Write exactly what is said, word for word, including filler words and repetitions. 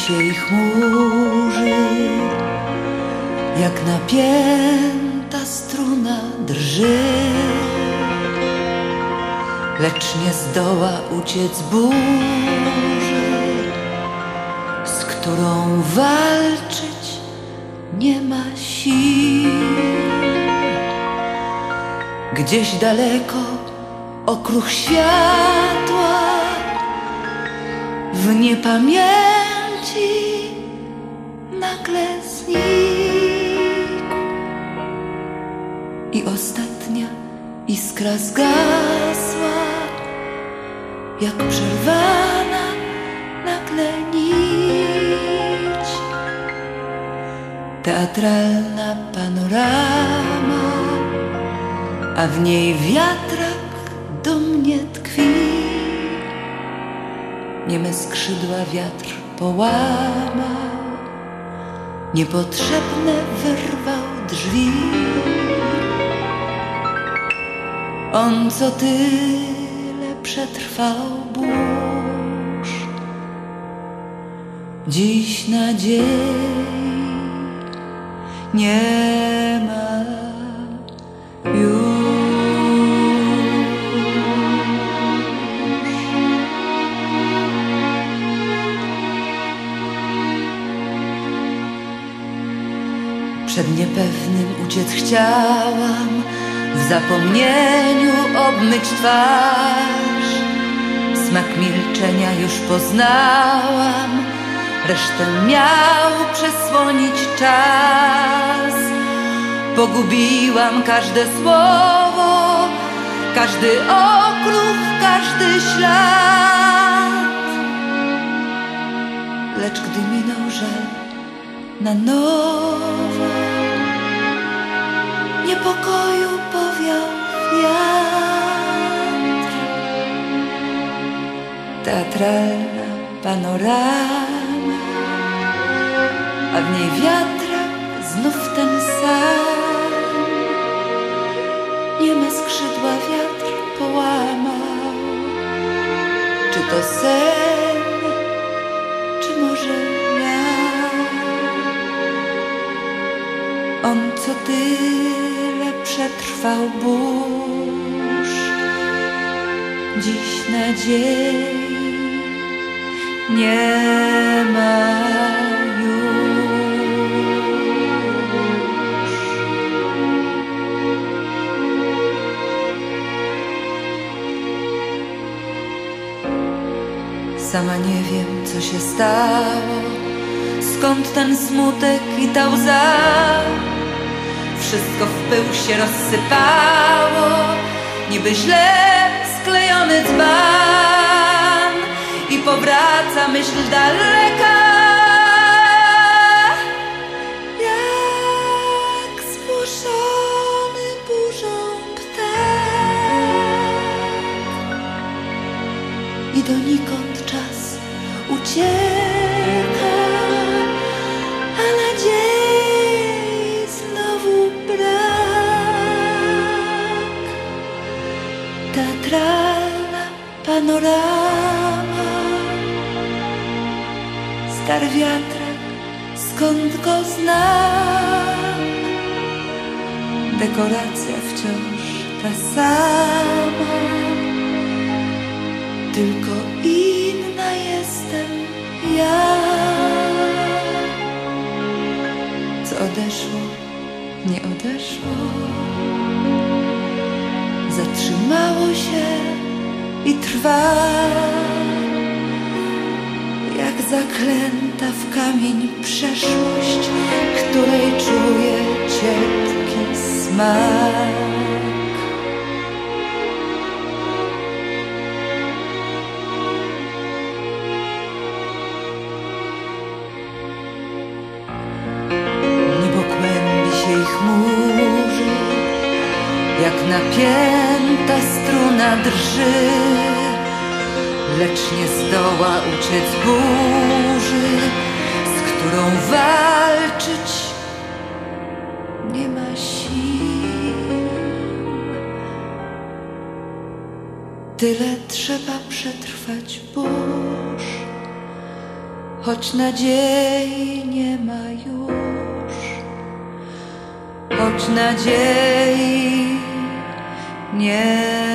się i chmurzy, jak napięta struna drży, lecz nie zdoła uciec burzy, z którą walczyć nie ma sił. Gdzieś daleko okruch światła w niepamięci nagle znikł i ostatnia iskra zgasła, jak przerwana nagle nić. Teatralna panorama, a w niej wiatrak do mnie tkwi. Nieme skrzydła wiatr połamał, niepotrzebne wyrwał drzwi. On, co tyle przetrwał burz, dziś nadziei nie ma już. Przed niepewnym uciec chciałam, w zapomnieniu obmyć twarz. Smak milczenia już poznałam, resztę miał przesłonić czas. Pogubiłam każde słowo, każdy okruch, każdy ślad. Lecz gdy minął żal na nowo, niepokoju powiał wiatr. Teatralna panorama, a w niej wiatrak znów ten sam. Nieme skrzydła wiatr połamał. Czy to sen, czy może ja? On, co tyle przetrwał burz, dziś nadziei nie ma już. Sama nie wiem, co się stało, skąd ten smutek i ta łza. Wszystko w pył się rozsypało, niby źle sklejony dzban. I powraca myśl daleka, jak zgłuszony burzą ptak. I donikąd czas ucieka, a nadziei znowu brak. Teatralna panorama, stary wiatrak, skąd go znam? Dekoracja wciąż ta sama, tylko inna jestem ja. Co odeszło, nie odeszło, zatrzymało się i trwa, jak zaklęta w kamień przeszłość, której czuję cierpki smak. Niebo kłębi się i chmurzy, jak napięta struna drży, lecz nie zdoła uciec burzy, z którą walczyć nie ma sił. Tyle trzeba przetrwać burz, choć nadziei nie ma już, choć nadziei nie ma.